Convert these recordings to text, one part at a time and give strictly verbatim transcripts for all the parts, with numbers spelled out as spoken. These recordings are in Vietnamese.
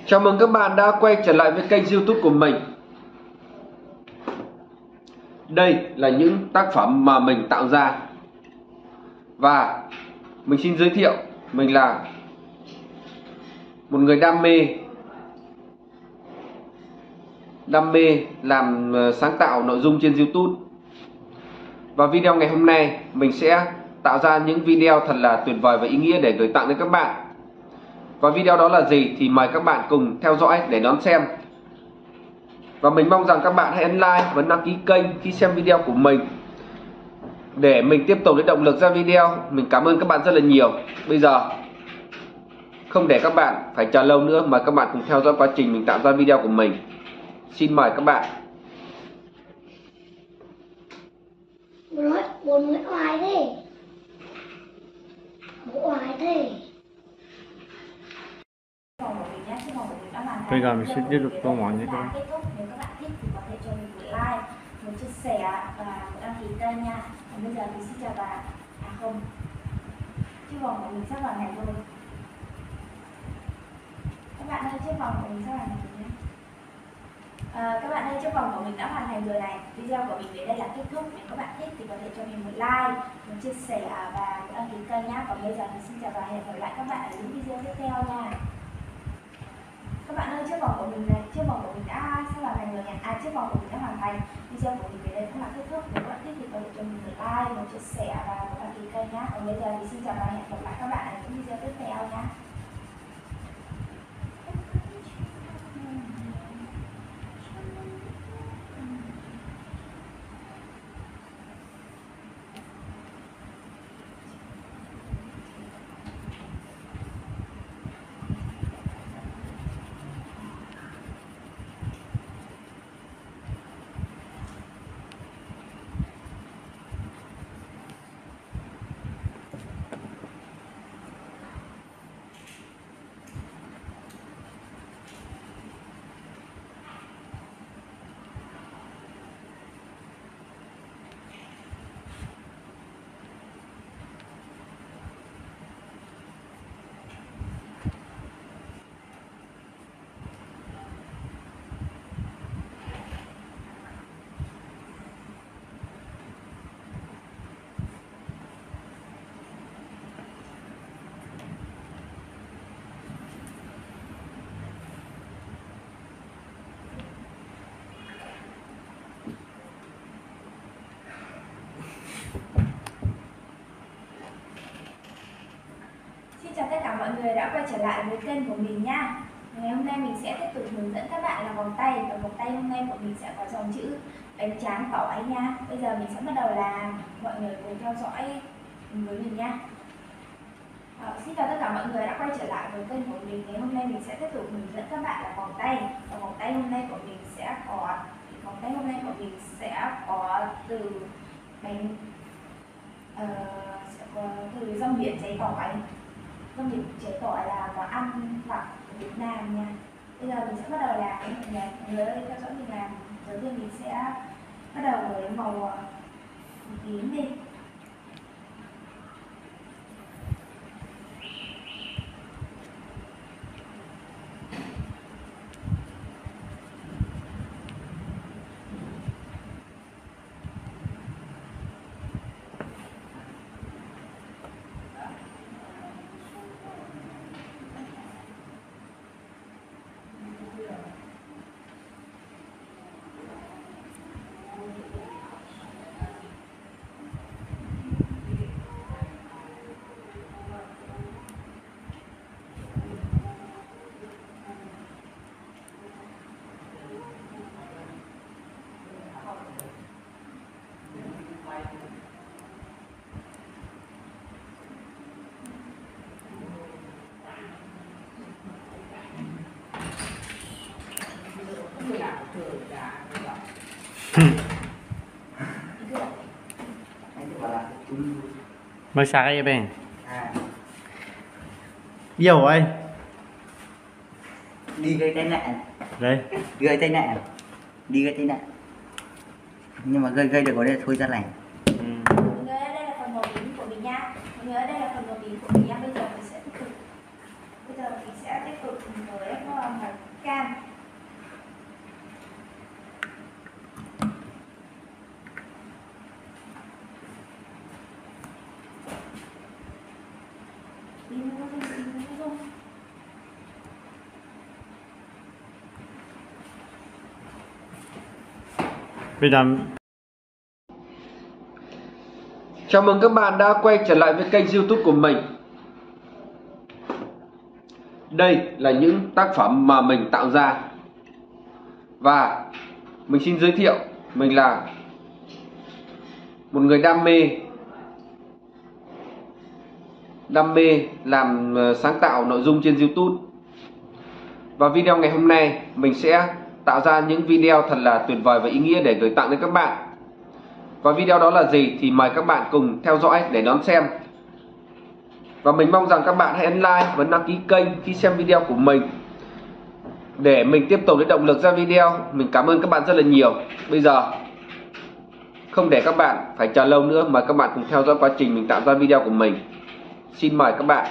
Chào mừng các bạn đã quay trở lại với kênh YouTube của mình. Đây là những tác phẩm mà mình tạo ra. Và mình xin giới thiệu, mình là một người đam mê Đam mê làm sáng tạo nội dung trên YouTube. Và video ngày hôm nay mình sẽ tạo ra những video thật là tuyệt vời và ý nghĩa để gửi tặng đến các bạn. Và video đó là gì thì mời các bạn cùng theo dõi để đón xem. Và mình mong rằng các bạn hãy ấn like và đăng ký kênh khi xem video của mình, để mình tiếp tục lấy động lực ra video. Mình cảm ơn các bạn rất là nhiều. Bây giờ không để các bạn phải chờ lâu nữa, mời các bạn cùng theo dõi quá trình mình tạo ra video của mình. Xin mời các bạn. Nói buồn người oai thế. Bố oai thế. Bây giờ mình sẽ tiếp tục câu hỏi như thế. Kết thúc, nếu các bạn thích thì có thể cho mình một like, một chia sẻ và một đăng ký kênh nha. Còn bây giờ thì xin chào và à không, chiếc vòng của mình sắp hoàn thành rồi. Các bạn ơi, chiếc vòng của mình sắp hoàn thành rồi nhé. À, các bạn ơi, chiếc vòng của mình đã hoàn thành rồi này. Video của mình đến đây là kết thúc. Nếu các bạn thích thì có thể cho mình một like, một chia sẻ và một đăng ký kênh nhé. Còn bây giờ thì xin chào và hẹn gặp lại các bạn ở những video tiếp theo nha. Các bạn ơi, chiếc vòng của mình này, chiếc vòng của mình đã sắp hoàn thành rồi nhỉ? À, chiếc vòng của mình đã hoàn thành. Video của mình đến đây cũng là kết thúc. Nếu các bạn thích thì có thể cho mình một like, một chia sẻ và một đăng ký kênh nhé. Còn bây giờ thì xin chào và hẹn gặp lại các bạn ở những video tiếp theo nhé. Chào tất cả mọi người đã quay trở lại với kênh của mình nha. Ngày hôm nay mình sẽ tiếp tục hướng dẫn các bạn làm vòng tay. Và vòng tay hôm nay của mình sẽ có dòng chữ bánh tráng tỏi nha. Bây giờ mình sẽ bắt đầu làm. Mọi người cùng theo dõi với mình nha. À, xin chào tất cả mọi người đã quay trở lại với kênh của mình. Ngày hôm nay mình sẽ tiếp tục hướng dẫn các bạn làm vòng tay. Và vòng tay hôm nay của mình sẽ có vòng tay hôm nay của mình sẽ có từ bánh uh, sẽ có từ rong biển cháy tỏi. Rong biển cháy tỏi là món ăn vặt của Việt Nam nha. Bây giờ mình sẽ bắt đầu làm. Mọi người ơi, theo dõi mình làm. Đầu tiên mình sẽ bắt đầu với màu tím đi. Mới xa cái bên nhiều rồi đi gây tai nạn đấy, gây tai nạn đi gây tai nạn nhưng mà gây gây được ở đây thôi ra lành. Ừ. Mọi người ơi, đây là phần màu tím của mình nha. Mọi người ơi, đây là phần màu tím của mình nha. Bây giờ mình sẽ tiếp tục bây giờ mình sẽ tiếp tục với phần cam. Bây giờ Chào mừng các bạn đã quay trở lại với kênh YouTube của mình. Đây là những tác phẩm mà mình tạo ra. Và mình xin giới thiệu, mình là một người đam mê Đam mê làm sáng tạo nội dung trên YouTube. Và video ngày hôm nay mình sẽ tạo ra những video thật là tuyệt vời và ý nghĩa để gửi tặng đến các bạn. Và video đó là gì thì mời các bạn cùng theo dõi để đón xem. Và mình mong rằng các bạn hãy ấn like và đăng ký kênh khi xem video của mình để mình tiếp tục lấy động lực ra video. Mình cảm ơn các bạn rất là nhiều. Bây giờ không để các bạn phải chờ lâu nữa, mời các bạn cùng theo dõi quá trình mình tạo ra video của mình. Xin mời các bạn.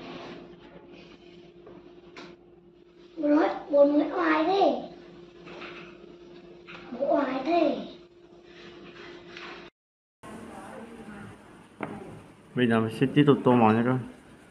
Nói buồn người oai thế. Bố oai thế. bây giờ mình sẽ tiếp tục tô màu nha các bạn.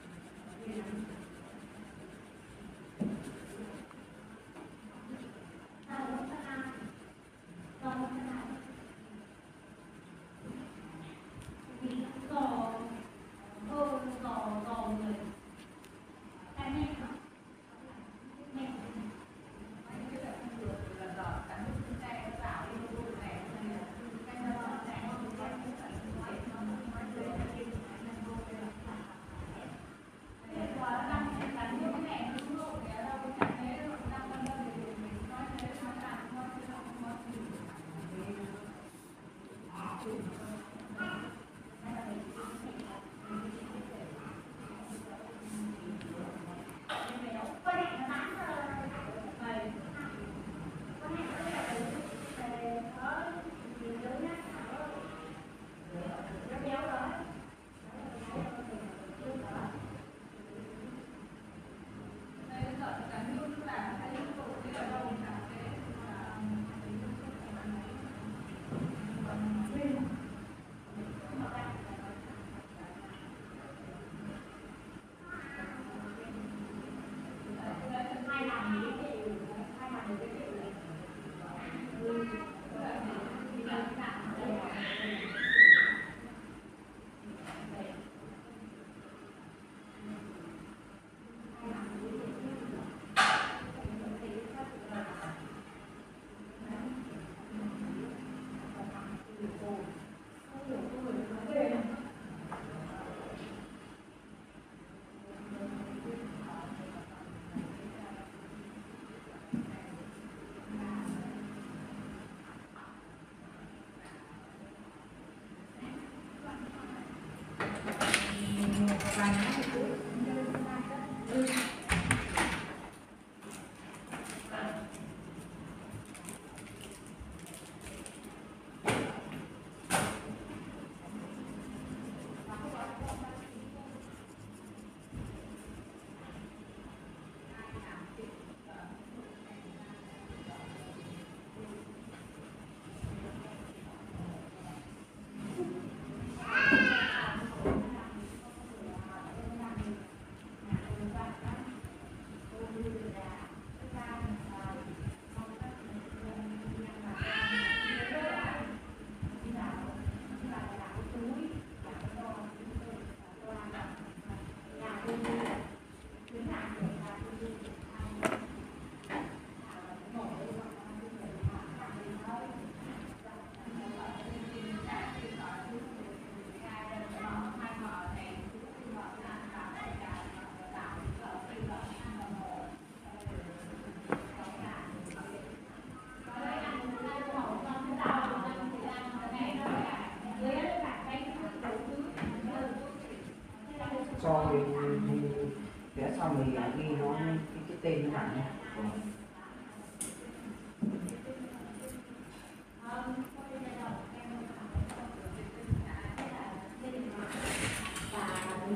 Cho mình vẽ xong mình ghi nó cái, cái tên nó bảng nhé.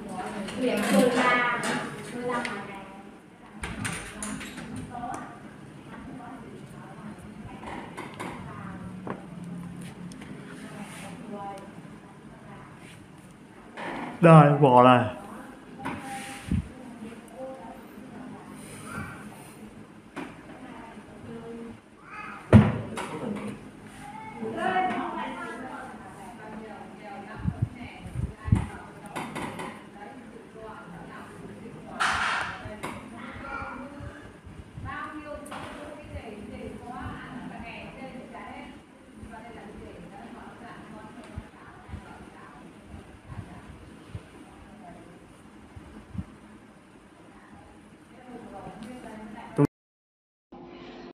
Điểm mười ba mười lăm Đây, bỏ này.